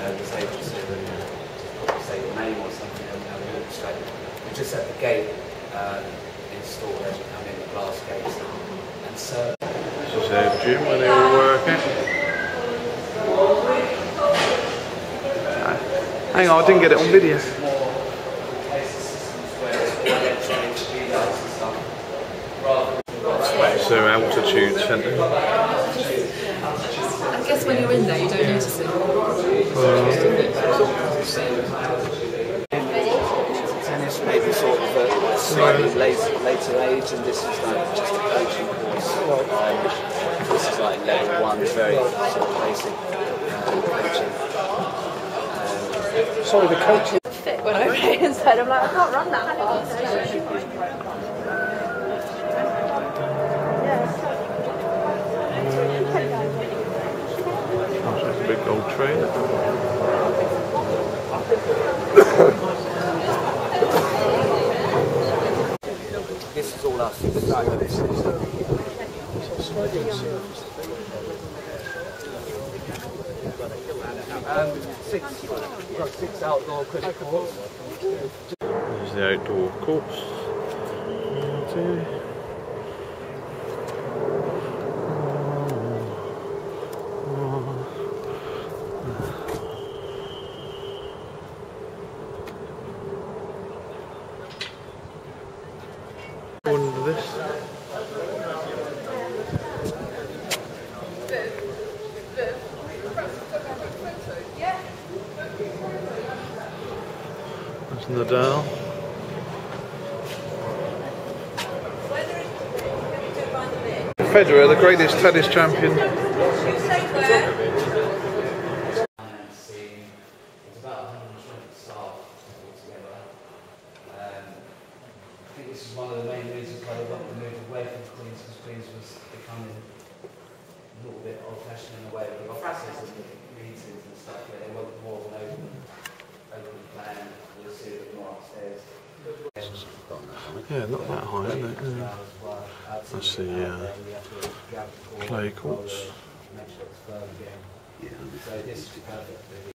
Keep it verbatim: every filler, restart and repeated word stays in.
uh, was able to um, say your name or something and have a walk straight. We just had the gate um, installed as you come in, the glass gates, and so. This is their gym where they all work out. Hang on, I didn't get it on video. It's their altitude centre. I guess when you're in there, you don't notice it. Tennis maybe sort of a slightly later, later age, and this is like just a coaching course. Um, this is like level one, very sort of basic um, coaching. Um, Sorry, the coaching. Fit when I play inside. I'm like, I can't run that fast. Oh, so it's a big old train. This is all us. Um, six, we've got six outdoor cricket courts. This is the outdoor course. One, two. Under this. That's Nadal. Federer, the greatest tennis champion. I think this is one of the main reasons why they wanted to move away from Queens, because Queens was becoming a little bit old-fashioned in the way of the offices and the meetings and stuff, where they wanted more of an open, open plan. You'll see a bit more upstairs. Yeah, not that high, isn't it? Yeah. That's the uh, play courts. Yeah. So this is perfect.